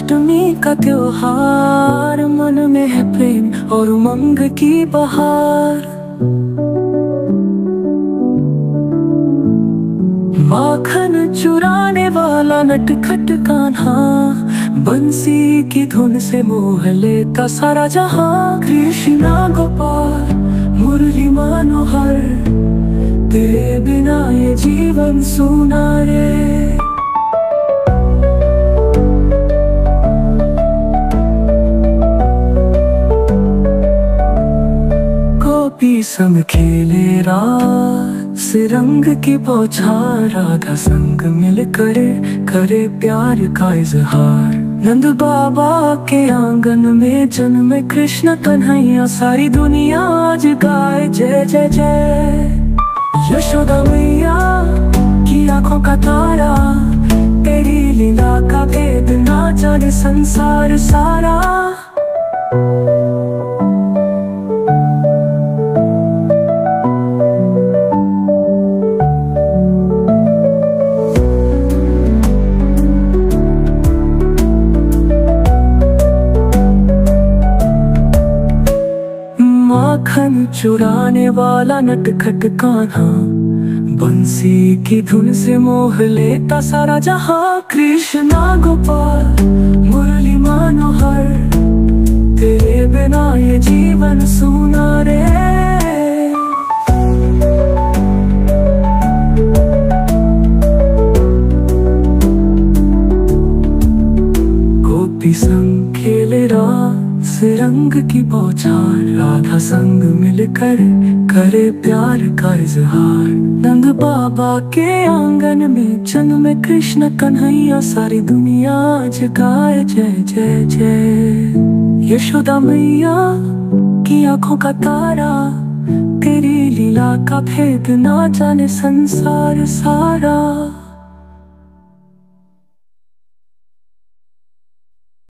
अष्टमी का त्योहार, मन में है प्रेम और उमंग की बहार। माखन चुराने वाला नटखट कान्हा, बंसी की धुन से मोह लेता सारा जहां। कृष्णा गोपाल मुरली मनोहर, तेरे बिना ये जीवन सूना रे। गोपी संग खेले रास रंग की बौछार, राधा संग मिल करे प्यार का इजहार। नंद बाबा के आंगन में जन्मे कृष्ण कन्हैया, सारी दुनिया आज गाए जय जय जय। यशोदा मैया की आंखों का तारा, तेरी लीला का भेद ना जाने संसार सारा। माखन चुराने वाला नटखट कान्हा, बंसी की धुन से मोह लेता सारा जहां। कृष्णा गोपाल मुरली मनोहर, तेरे बिना ये जीवन सूना रे। गोपी संग खेले रास रंग की बौछार, राधा संग मिल करे प्यार का इजहार। नंद बाबा के आंगन में जन्मे कृष्ण कन्हैया, सारी दुनिया आज गाए जय जय जय। यशोदा मैया की आंखों का तारा, तेरी लीला का भेद ना जाने संसार सारा।